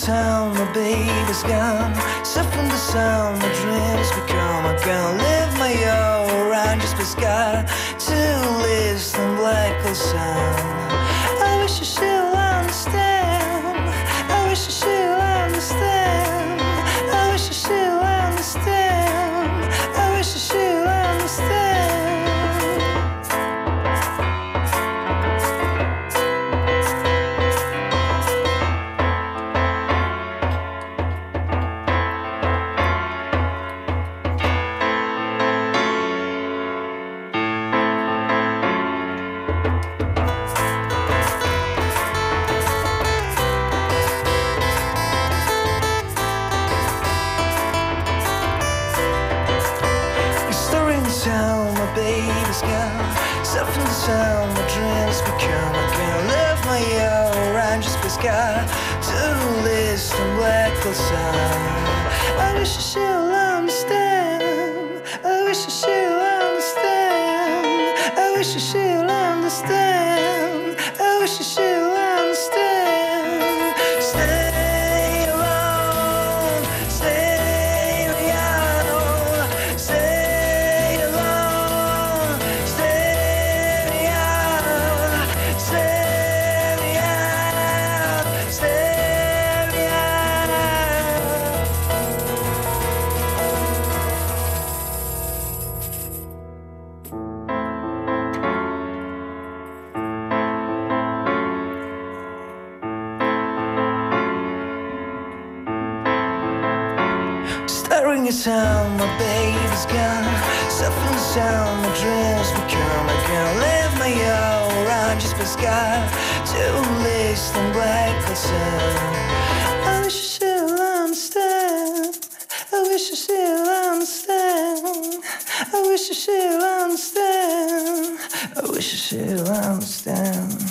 town, my baby's gone. Suffering the sound, my dreams become. I can't live my own around just pescar to listen black hole sound. I wish you should understand. I wish you should understand. I wish you should understand. I wish you should understand. My baby's gone. Suffering the sound, my dreams become. I can't live my own around just pescar to listen black hole sound. I wish you should understand. I wish you should understand. I wish you should understand. I wish you should understand. Stay alone, stay young, stay alone, stay young, stay young, stay young. Staring at sound, my baby's gone. Suffering the sound, my dreams become. I can't live my own around just pescar to listen black hole sound. I wish you should understand. I wish you should understand. I wish you should understand. I wish you should understand.